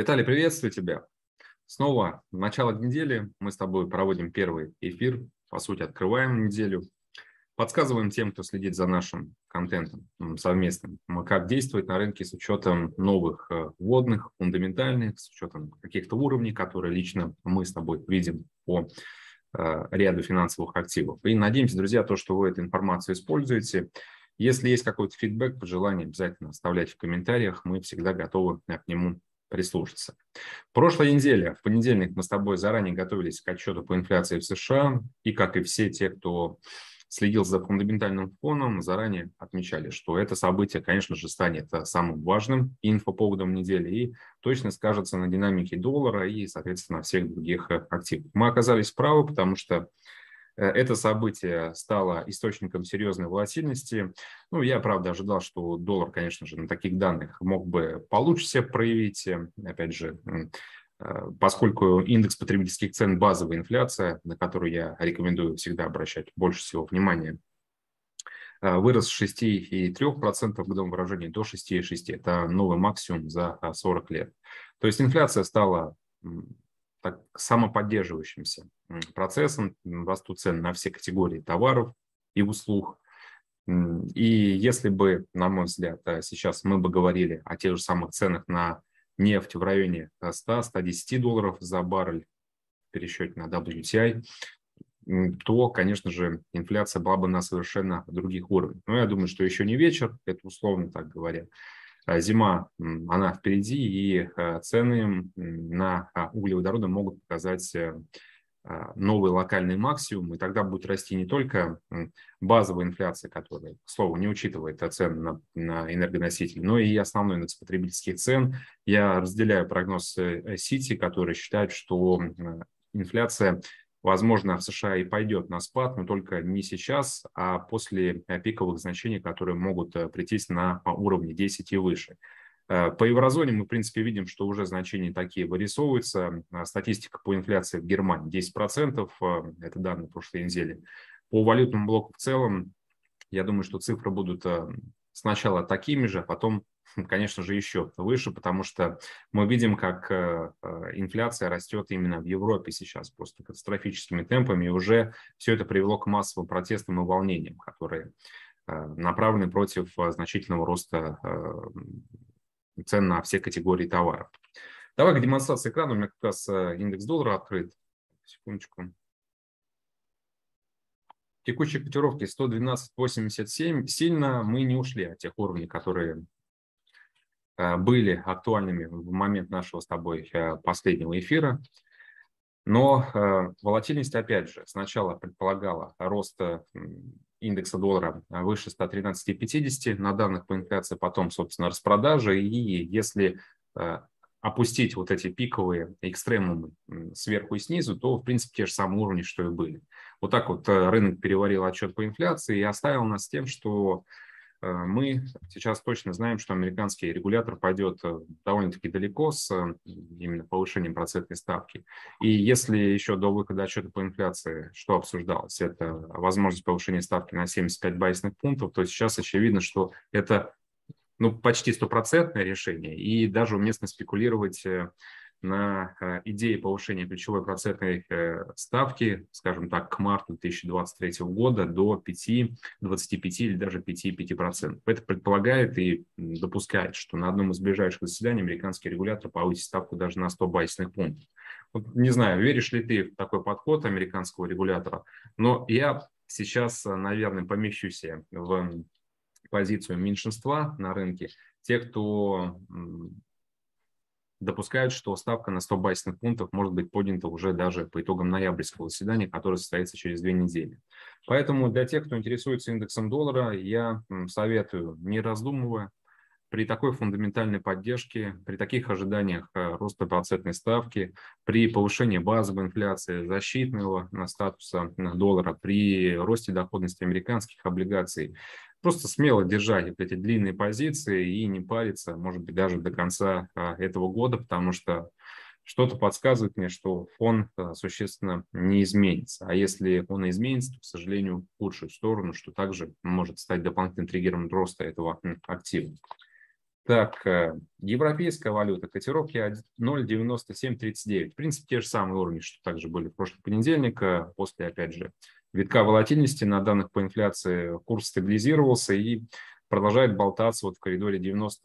Виталий, приветствую тебя. Снова начало недели. Мы с тобой проводим первый эфир. По сути, открываем неделю. Подсказываем тем, кто следит за нашим контентом совместным, как действовать на рынке с учетом новых вводных, фундаментальных, с учетом каких-то уровней, которые лично мы с тобой видим по ряду финансовых активов. И надеемся, друзья, то, что вы эту информацию используете. Если есть какой-то фидбэк, пожелания, обязательно оставляйте в комментариях. Мы всегда готовы к нему прислушаться. Прошлой неделе, в понедельник, мы с тобой заранее готовились к отчету по инфляции в США. И, как и все те, кто следил за фундаментальным фоном, заранее отмечали, что это событие, конечно же, станет самым важным инфоповодом недели и точно скажется на динамике доллара и, соответственно, на всех других активах. Мы оказались правы, потому что это событие стало источником серьезной волатильности. Ну, я, правда, ожидал, что доллар, конечно же, на таких данных мог бы получше себя проявить. Опять же, поскольку индекс потребительских цен – базовая инфляция, на которую я рекомендую всегда обращать больше всего внимания, вырос с 6,3% в годовом выражении до 6,6%. Это новый максимум за 40 лет. То есть инфляция стала так, самоподдерживающимся процессом. Растут цены на все категории товаров и услуг. И если бы, на мой взгляд, сейчас мы бы говорили о тех же самых ценах на нефть в районе 100-110 долларов за баррель в пересчете на WTI, то, конечно же, инфляция была бы на совершенно других уровнях. Но я думаю, что еще не вечер, это условно так говоря. Зима, она впереди, и цены на углеводороды могут показать новый локальный максимум, и тогда будет расти не только базовая инфляция, которая, к слову, не учитывает цены на энергоносители, но и основной индекс потребительских цен. Я разделяю прогноз Сити, который считает, что инфляция, возможно, в США и пойдет на спад, но только не сейчас, а после пиковых значений, которые могут прийтись на уровне 10 и выше. По еврозоне мы, в принципе, видим, что уже значения такие вырисовываются. Статистика по инфляции в Германии 10%, это данные прошлой недели. По валютному блоку в целом, я думаю, что цифры будут сначала такими же, а потом, конечно же, еще выше, потому что мы видим, как инфляция растет именно в Европе сейчас просто катастрофическими темпами, и уже все это привело к массовым протестам и волнениям, которые направлены против значительного роста цен на все категории товаров. Давай к демонстрации экрана. У меня как раз индекс доллара открыт. Секундочку. Текущие котировки 112.87. Сильно мы не ушли от тех уровней, которые были актуальными в момент нашего с тобой последнего эфира. Но волатильность, опять же, сначала предполагала рост индекса доллара выше 113,50 на данных по инфляции, потом, собственно, распродажи. И если опустить вот эти пиковые экстремумы сверху и снизу, то, в принципе, те же самые уровни, что и были. Вот так вот рынок переварил отчет по инфляции и оставил нас с тем, что мы сейчас точно знаем, что американский регулятор пойдет довольно-таки далеко с именно повышением процентной ставки. И если еще до выхода отчета по инфляции что обсуждалось, это возможность повышения ставки на 75 базисных пунктов, то сейчас очевидно, что это почти стопроцентное решение, и даже уместно спекулировать на идее повышения ключевой процентной ставки, скажем так, к марту 2023 года до 5, 25 или даже 5,5%. Это предполагает и допускает, что на одном из ближайших заседаний американский регулятор повысит ставку даже на 100 базисных пунктов. Вот, не знаю, веришь ли ты в такой подход американского регулятора, но я сейчас, наверное, помещусь в позицию меньшинства на рынке, те, кто допускают, что ставка на 100 базисных пунктов может быть поднята уже даже по итогам ноябрьского заседания, которое состоится через 2 недели. Поэтому для тех, кто интересуется индексом доллара, я советую, не раздумывая, при такой фундаментальной поддержке, при таких ожиданиях роста процентной ставки, при повышении базовой инфляции, защитного статуса доллара, при росте доходности американских облигаций, просто смело держать эти длинные позиции и не париться, может быть, даже до конца этого года, потому что что-то подсказывает мне, что фон существенно не изменится. А если он изменится, то, к сожалению, в худшую сторону, что также может стать дополнительным триггером роста этого актива. Так, европейская валюта, котировки 0,9739. В принципе, те же самые уровни, что также были в прошлый понедельник. После, опять же, витка волатильности на данных по инфляции курс стабилизировался и продолжает болтаться вот в коридоре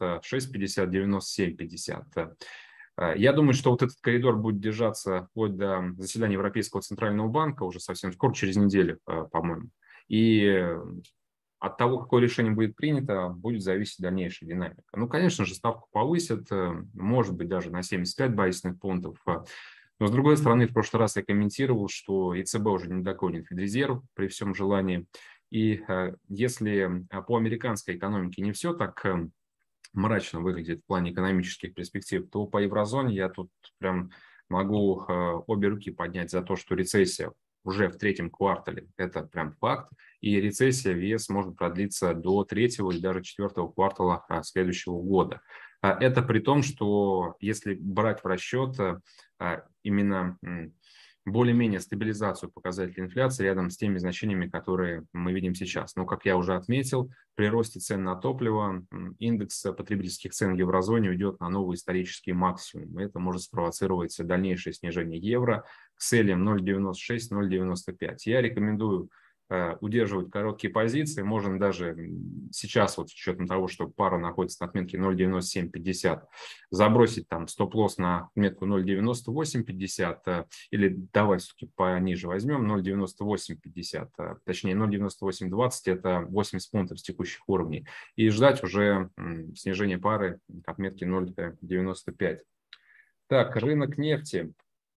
96,50-97,50. Я думаю, что вот этот коридор будет держаться вплоть до заседания Европейского центрального банка уже совсем скоро, через неделю, по-моему. И от того, какое решение будет принято, будет зависеть дальнейшая динамика. Ну, конечно же, ставку повысят, может быть, даже на 75 базисных пунктов. Но, с другой стороны, в прошлый раз я комментировал, что ЕЦБ уже не догонит Федрезерв при всем желании. И если по американской экономике не все так мрачно выглядит в плане экономических перспектив, то по еврозоне я тут прям могу обе руки поднять за то, что рецессия уже в третьем квартале. Это прям факт. И рецессия в ЕС может продлиться до третьего и даже четвертого квартала следующего года. Это при том, что если брать в расчет именно более-менее стабилизацию показателей инфляции рядом с теми значениями, которые мы видим сейчас. Но, как я уже отметил, при росте цен на топливо индекс потребительских цен в еврозоне уйдет на новый исторический максимум. Это может спровоцировать дальнейшее снижение евро к целям 0,96-0,95. Я рекомендую удерживать короткие позиции. Можно даже сейчас, вот с учетом того, что пара находится на отметке 0,9750, забросить там стоп-лосс на отметку 0,9850 или давай все-таки пониже возьмем 0,9850, точнее 0,9820, это 80 пунктов с текущих уровней, и ждать уже снижения пары к отметке 0,95. Так, рынок нефти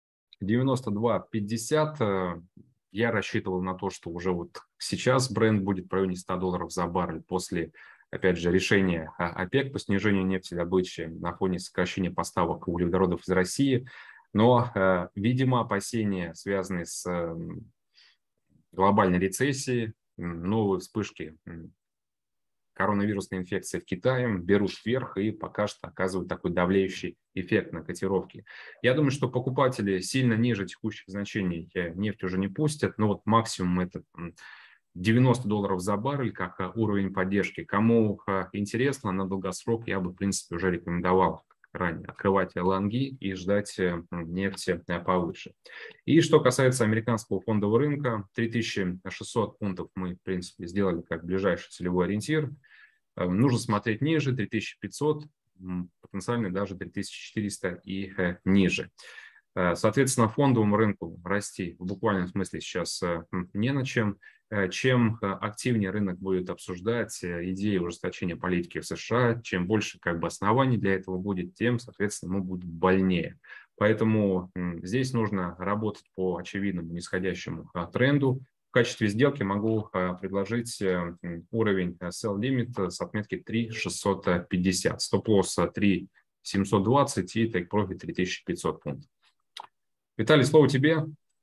92.50. Я рассчитывал на то, что уже вот сейчас бренд будет в районе $100 за баррель после, опять же, решения ОПЕК по снижению нефтедобычи на фоне сокращения поставок углеводородов из России. Но, видимо, опасения, связанные с глобальной рецессией, новые вспышки коронавирусной инфекции в Китае берут вверх и пока что оказывают такой давлеющий эффект на котировки. Я думаю, что покупатели сильно ниже текущих значений нефть уже не пустят, но вот максимум это $90 за баррель как уровень поддержки. Кому интересно на долгосрок, я бы, в принципе, уже рекомендовал ранее открывать лонги и ждать нефти повыше. И что касается американского фондового рынка, 3600 пунктов мы, в принципе, сделали как ближайший целевой ориентир. Нужно смотреть ниже, 3500, потенциально даже 3400 и ниже. Соответственно, фондовому рынку расти в буквальном смысле сейчас не на чем. Чем активнее рынок будет обсуждать идеи ужесточения политики в США, чем больше оснований для этого будет, тем, соответственно, ему будет больнее. Поэтому здесь нужно работать по очевидному нисходящему тренду. В качестве сделки могу предложить уровень sell limit с отметки 3,650, стоп-лосс 3,720 и take profit 3500 пунктов. Виталий, слово тебе.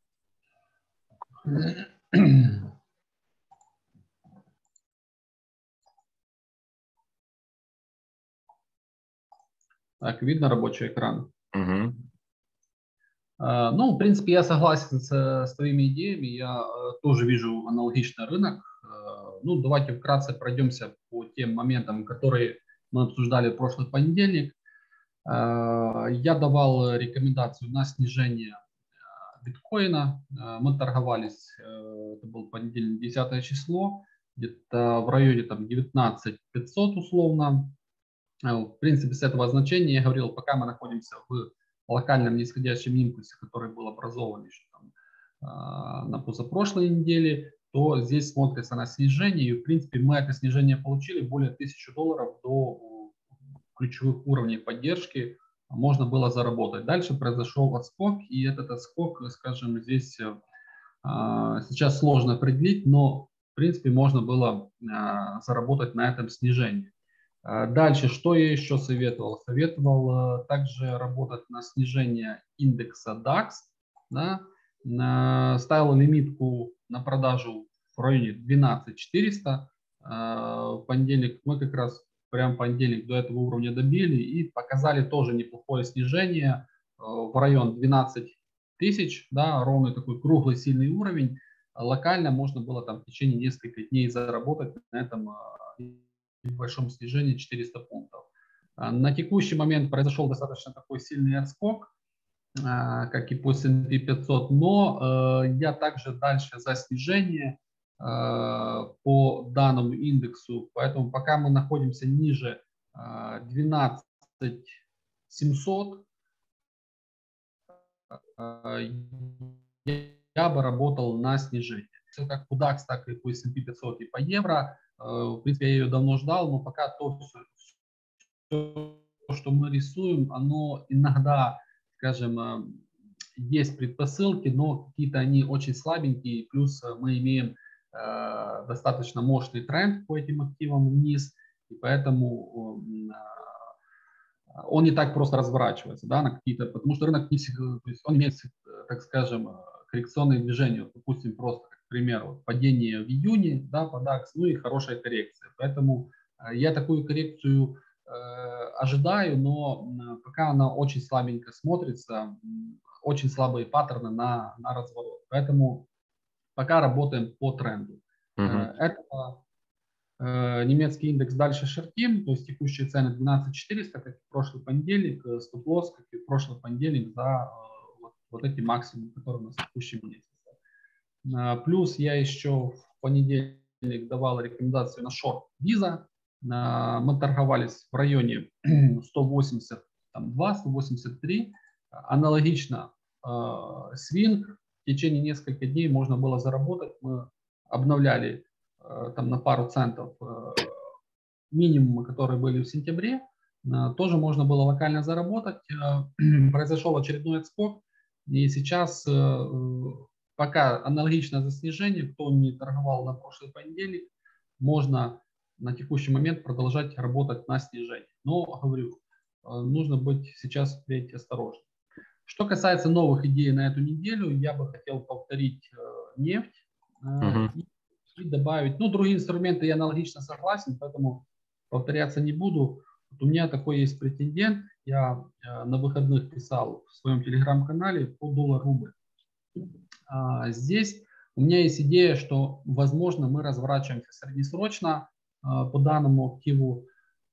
Так, видно рабочий экран? Угу. Ну, в принципе, я согласен с твоими идеями. Я тоже вижу аналогичный рынок. Ну, давайте вкратце пройдемся по тем моментам, которые мы обсуждали в прошлый понедельник. Я давал рекомендацию на снижение биткоина. Мы торговались, это был понедельник, 10 число, где-то в районе 19 500 условно. В принципе, с этого значения я говорил, пока мы находимся в локальном нисходящем импульсе, который был образован еще на позапрошлой неделе, то здесь смотрится на снижение. И, в принципе, мы это снижение получили, более $1000 до ключевых уровней поддержки можно было заработать. Дальше произошел отскок, и этот отскок, скажем, здесь сейчас сложно определить, но, в принципе, можно было заработать на этом снижении. Дальше, что я еще советовал? Советовал также работать на снижение индекса DAX. Да? Ставил лимитку на продажу в районе 12400. В понедельник мы как раз прям понедельник до этого уровня добили и показали тоже неплохое снижение в район 12 тысяч. Да? Ровный такой круглый сильный уровень. Локально можно было там в течение нескольких дней заработать на этом большом снижении 400 пунктов. На текущий момент произошел достаточно такой сильный отскок, как и по S&P 500, но я также дальше за снижение по данному индексу, поэтому пока мы находимся ниже 12700, я бы работал на снижение. Все как по DAX, так и по S&P 500 и по евро. В принципе, я ее давно ждал, но пока то, что мы рисуем, оно иногда, скажем, есть предпосылки, но какие-то они очень слабенькие, плюс мы имеем достаточно мощный тренд по этим активам вниз, и поэтому он не так просто разворачивается, да, на какие-то, потому что рынок не всегда, то есть он имеет, так скажем, коррекционные движения, допустим, просто, к примеру, падение в июне, да, по DAX, ну и хорошая коррекция, поэтому я такую коррекцию ожидаю, но пока она очень слабенько смотрится, очень слабые паттерны на разворот. Поэтому пока работаем по тренду. Это немецкий индекс дальше шортим, то есть текущие цены 12400, как и в прошлый понедельник, стоп-лосс, как и в прошлый понедельник за вот эти максимумы, которые у нас в текущем месяце. Плюс я еще в понедельник давал рекомендацию на шорт Visa. Мы торговались в районе 182-183. Аналогично свинг. В течение нескольких дней можно было заработать. Мы обновляли там на пару центов минимумы, которые были в сентябре. Тоже можно было локально заработать. Произошел очередной отскок. И сейчас пока аналогично за снижение. Кто не торговал на прошлый понедельник, можно на текущий момент продолжать работать на снижение. Но, говорю, нужно быть сейчас впредь осторожным. Что касается новых идей на эту неделю, я бы хотел повторить нефть и добавить, ну, другие инструменты я аналогично согласен, поэтому повторяться не буду. Вот у меня такой есть претендент, я на выходных писал в своем телеграм-канале по доллар-рубль. Здесь у меня есть идея, что, возможно, мы разворачиваемся среднесрочно по данному активу.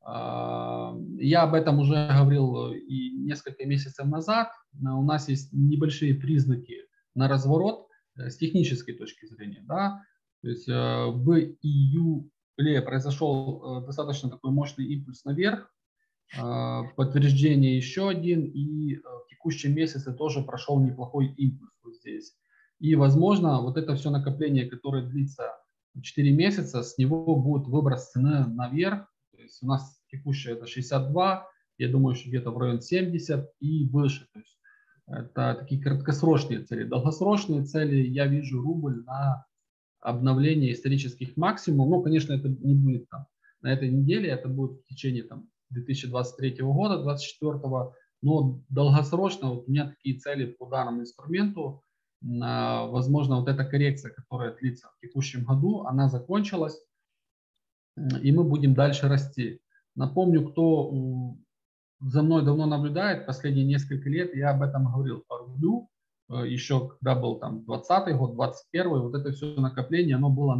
Я об этом уже говорил и несколько месяцев назад. У нас есть небольшие признаки на разворот с технической точки зрения. Да? То есть в июле произошел достаточно такой мощный импульс наверх, подтверждение еще один, и в текущем месяце тоже прошел неплохой импульс вот здесь. И, возможно, вот это все накопление, которое длится 4 месяца, с него будет выброс цены наверх. То есть у нас текущее это 62, я думаю, что где-то в район 70 и выше. То есть это такие краткосрочные цели. Долгосрочные цели я вижу рубль на обновление исторических максимумов. Ну, конечно, это не будет там на этой неделе, это будет в течение там 2023 года, 2024, но долгосрочно вот у меня такие цели по данному инструменту. Возможно, вот эта коррекция, которая длится в текущем году, она закончилась, и мы будем дальше расти. Напомню, кто за мной давно наблюдает, последние несколько лет, я об этом говорил по рублю, еще когда был там 20 год, 21, вот это все накопление, оно было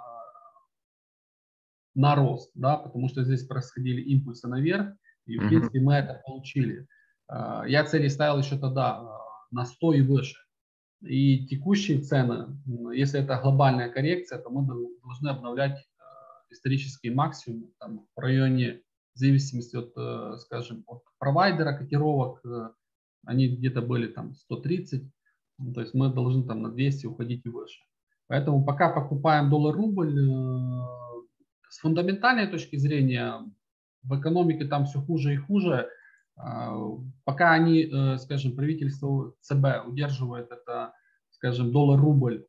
на рост, да, потому что здесь происходили импульсы наверх, и в принципе мы это получили. Я цели ставил еще тогда на 100 и выше. И текущие цены, если это глобальная коррекция, то мы должны обновлять исторические максимумы там, в районе, в зависимости от, скажем, от провайдера котировок, они где-то были там 130, то есть мы должны там на 200 уходить и выше. Поэтому пока покупаем доллар-рубль, с фундаментальной точки зрения в экономике там все хуже и хуже. Пока они, скажем, правительство ЦБ удерживает это, скажем, доллар-рубль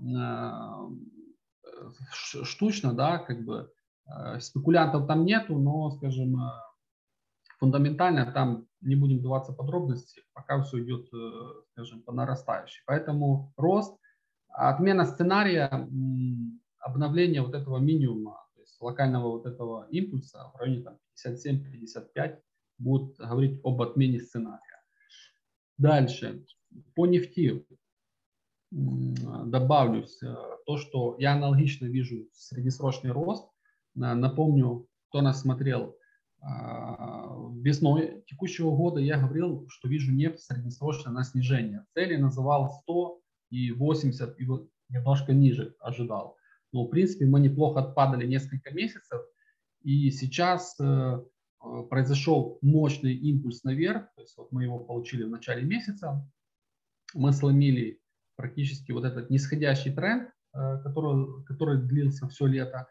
штучно, да, как бы спекулянтов там нету, но, скажем, фундаментально там не будем вдаваться в подробности, пока все идет, скажем, по нарастающей. Поэтому рост, отмена сценария, обновление вот этого минимума, то есть локального вот этого импульса в районе 57-55 будут говорить об отмене сценария. Дальше. По нефти добавлюсь то, что я аналогично вижу среднесрочный рост. Напомню, кто нас смотрел Весной текущего года я говорил, что вижу нефть среднесрочно на снижение. Цели называл 100 и 80, и вот немножко ниже ожидал. Но, в принципе, мы неплохо отпадали несколько месяцев, и сейчас произошел мощный импульс наверх, то есть вот мы его получили в начале месяца, мы сломили практически вот этот нисходящий тренд, который длился все лето,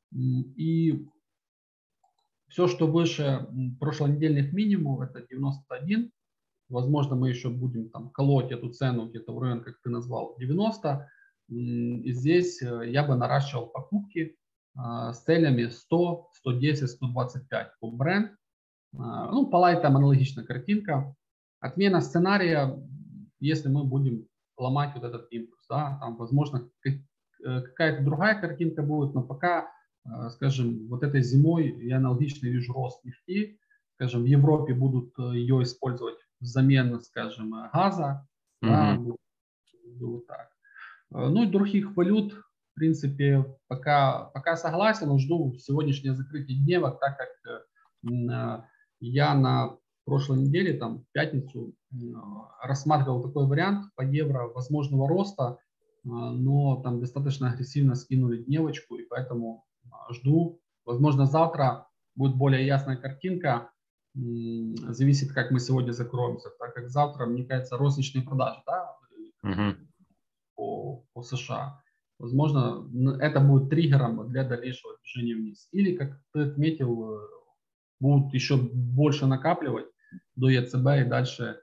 и все, что выше прошлонедельных минимумов, это 91. Возможно, мы еще будем там колоть эту цену где-то в районе, как ты назвал, 90. И здесь я бы наращивал покупки с целями 100, 110, 125 по бренд. Ну, по лайтам аналогичная картинка. Отмена сценария, если мы будем ломать вот этот импульс. Да, там, возможно, какая-то другая картинка будет, но пока, скажем, вот этой зимой я аналогично вижу рост нефти. Скажем, в Европе будут ее использовать взамен, скажем, газа. Да, вот так. Ну и других валют, в принципе, пока согласен, но жду сегодняшнее закрытие дневок, так как я на прошлой неделе, там, в пятницу, рассматривал такой вариант по евро возможного роста, но там достаточно агрессивно скинули дневочку, и поэтому жду. Возможно, завтра будет более ясная картинка, зависит, как мы сегодня закроемся, так как завтра, мне кажется, розничные продажи, да, по США. Возможно, это будет триггером для дальнейшего движения вниз. Или, как ты отметил, будут еще больше накапливать до ЕЦБ и дальше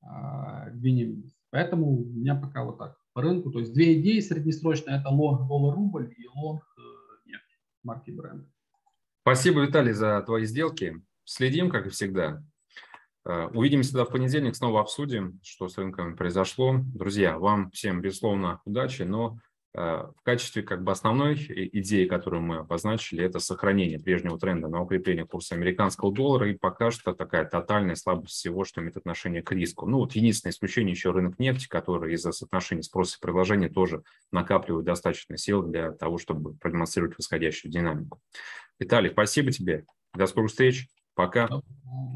двинем вниз. Поэтому у меня пока вот так по рынку. То есть две идеи среднесрочные: это лонг доллар-рубль и лонг нефть марки Brent. Спасибо, Виталий, за твои сделки. Следим, как и всегда. Увидимся тогда в понедельник, снова обсудим, что с рынками произошло. Друзья, вам всем, безусловно, удачи, но в качестве как бы основной идеи, которую мы обозначили, это сохранение прежнего тренда на укрепление курса американского доллара, и пока что такая тотальная слабость всего, что имеет отношение к риску. Ну вот единственное исключение еще рынок нефти, который из-за соотношения спроса и предложения тоже накапливает достаточно сил для того, чтобы продемонстрировать восходящую динамику. Виталий, спасибо тебе. До скорых встреч. Пока.